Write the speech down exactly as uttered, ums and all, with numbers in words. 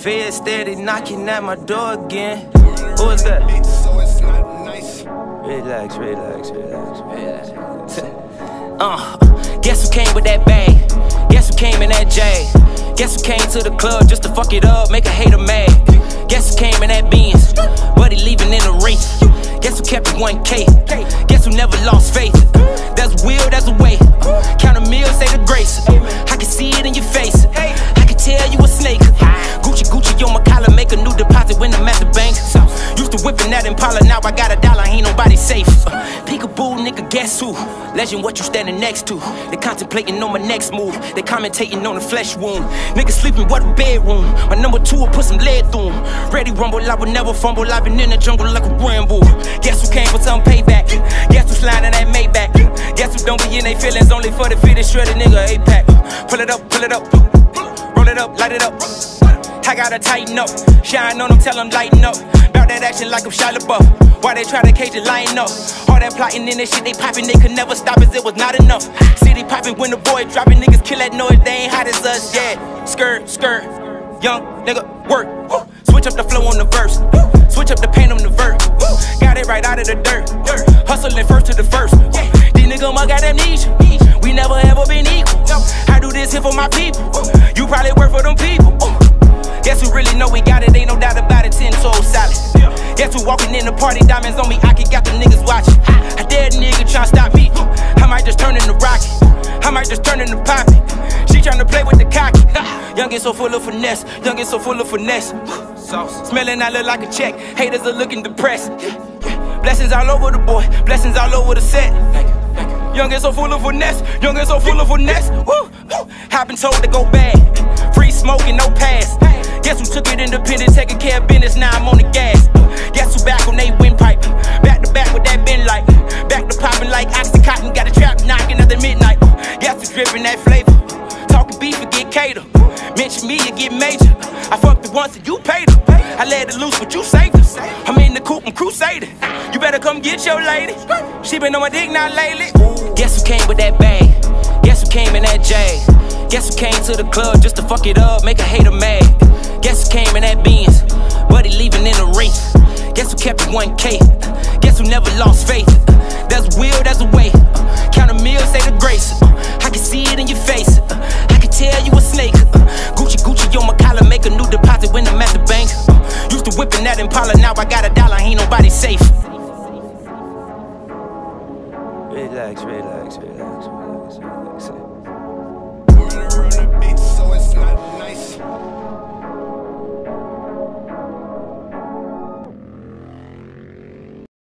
Fed steady knocking at my door again. Who is that? Relax, relax, relax, relax. uh, guess who came with that bag? Guess who came in that Jag? Guess who came to the club just to fuck it up, make a hater mad? Guess who came in that Benz, but he leaving in a race? Guess who kept it one K? Guess who never lost faith? That's a will, that's a way. Count a meal, say the grace. I can see it in your face. I can tell you a snake. Gucci, Gucci on my collar, make a new deposit when I'm at the bank. Used to whipping that Impala, now I got a dollar, ain't nobody safe. Uh, Peekaboo, nigga, guess who? Legend, what you standing next to? They contemplating on my next move. They commentating on the flesh wound. Niggas sleeping, what a bedroom. My number two will put some lead through 'em. Ready rumble, I would never fumble. I've been in the jungle like a Rambo. Guess who came for some payback? Guess who sliding that Maybach? Guess who don't be in they feelings only for the fit and shred a nigga A PAC. Pull it up, pull it up, roll it up, light it up. I gotta tighten up, shine on them, tell them lighten up. Bout that action like I'm Shia LaBeouf. Why they try to cage it, line up? All that plotting in that shit they popping, they could never stop us, it was not enough. City popping when the boy dropping, niggas kill that noise, they ain't hot as us, yeah. Skirt, skirt, young nigga, work. Switch up the flow on the verse, switch up the paint on the verse. Got it right out of the dirt, hustling first to the first. These niggas must got amnesia, we never ever been equal. I do this here for my people, you probably work for them people. Guess who really know we got it, ain't no doubt about it, ten toes solid. Guess who walking in the party, diamonds on me, I can got the niggas watching. I dare the nigga tryna stop me, I might just turn into Rocky, I might just turn into Poppy. She tryna play with the cocky, young and so full of finesse, young and so full of finesse. Smelling I look like a check, haters are looking depressed. Blessings all over the boy, blessings all over the set. Young and so full of finesse, young and so full of finesse. Woo, woo. I've been told to go bad, free smoking, no pass. Guess who took it independent, taking care of business, now I'm on the gas. Guess who back on they windpipe, back to back with that bin light. Back to popping like Oxycontin, got a trap knocking at the midnight. Guess who dripping that flavor, talking beef and get cater. Mention me, you get major. I fucked the once and you paid her. I let it loose, but you saved her. I'm in the coupe, I'm crusading. You better come get your lady. She been on my dick now lately. Guess who came with that bag? Guess who came in that Jag? Guess who came to the club just to fuck it up, make a hater mad? Guess who came in that Benz, but he leaving in a race? Guess who kept it one K? Guess who never lost faith? That's a will, that's a way. Count a meal, say the grace. I can see it in your face. I can tell you a snake. Gucci, Gucci on my collar, make a new deposit when I'm at the bank. Used to whipping that Impala, now I got a dollar, ain't nobody safe. Relax, relax, relax, relax, relax.